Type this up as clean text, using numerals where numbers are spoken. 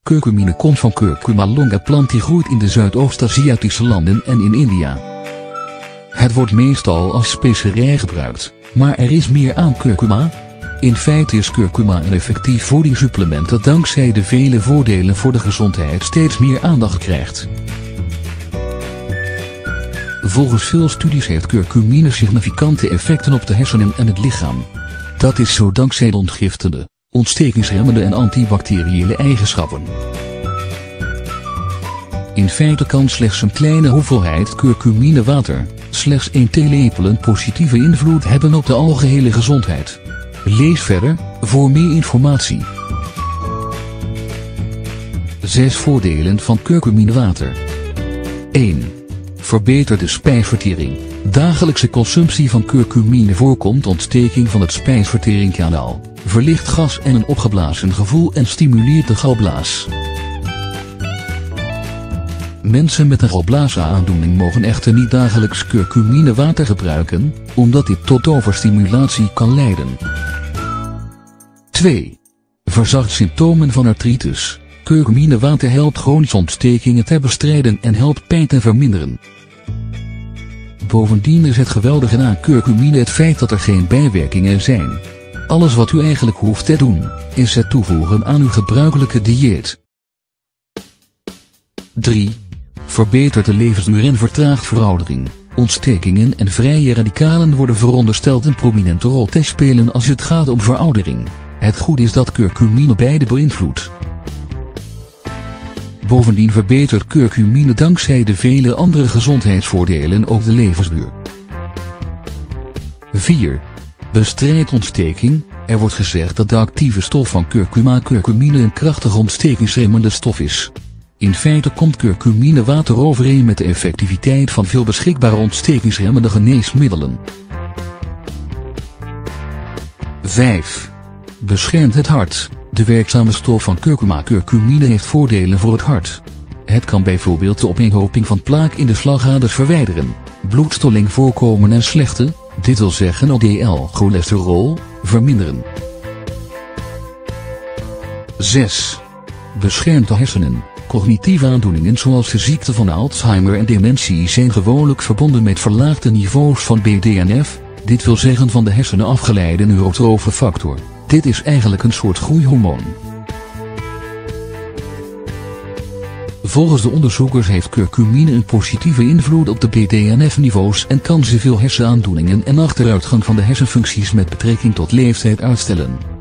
Curcumine komt van Curcuma longa plant die groeit in de Zuidoost-Aziatische landen en in India. Het wordt meestal als specerij gebruikt, maar er is meer aan curcuma. In feite is curcuma een effectief voedingssupplement dat dankzij de vele voordelen voor de gezondheid steeds meer aandacht krijgt. Volgens veel studies heeft curcumine significante effecten op de hersenen en het lichaam. Dat is zo dankzij de ontgiftende, ontstekingsremmende en antibacteriële eigenschappen. In feite kan slechts een kleine hoeveelheid curcumine water, slechts 1 theelepel, een positieve invloed hebben op de algehele gezondheid. Lees verder, voor meer informatie. 6 voordelen van curcuminewater. 1. Verbetert de spijsvertering. Dagelijkse consumptie van curcumine voorkomt ontsteking van het spijsverteringskanaal, verlicht gas en een opgeblazen gevoel en stimuleert de galblaas. Mensen met een galblasaandoening mogen echter niet dagelijks curcuminewater gebruiken, omdat dit tot overstimulatie kan leiden. 2. Verzacht symptomen van artritis. Curcuminewater helpt chronische ontstekingen te bestrijden en helpt pijn te verminderen. Bovendien is het geweldige aan curcumine het feit dat er geen bijwerkingen zijn. Alles wat u eigenlijk hoeft te doen, is het toevoegen aan uw gebruikelijke dieet. 3. Verbetert de levensduur en vertraagt veroudering. Ontstekingen en vrije radicalen worden verondersteld een prominente rol te spelen als het gaat om veroudering. Het goede is dat curcumine beide beïnvloedt. Bovendien verbetert curcumine dankzij de vele andere gezondheidsvoordelen ook de levensduur. 4. Bestrijdt ontsteking. Er wordt gezegd dat de actieve stof van curcumine een krachtig ontstekingsremmende stof is. In feite komt curcuminewater overeen met de effectiviteit van veel beschikbare ontstekingsremmende geneesmiddelen. 5. Beschermt het hart. De werkzame stof van curcumine heeft voordelen voor het hart. Het kan bijvoorbeeld de opeenhoping van plaak in de slagaders verwijderen, bloedstolling voorkomen en slechte, dit wil zeggen LDL-cholesterol, verminderen. 6. Beschermt de hersenen. Cognitieve aandoeningen zoals de ziekte van Alzheimer en dementie zijn gewoonlijk verbonden met verlaagde niveaus van BDNF, dit wil zeggen van de hersenen afgeleide neurotrofe factor. Dit is eigenlijk een soort groeihormoon. Volgens de onderzoekers heeft curcumine een positieve invloed op de BDNF-niveaus en kan ze veel hersenaandoeningen en achteruitgang van de hersenfuncties met betrekking tot leeftijd uitstellen.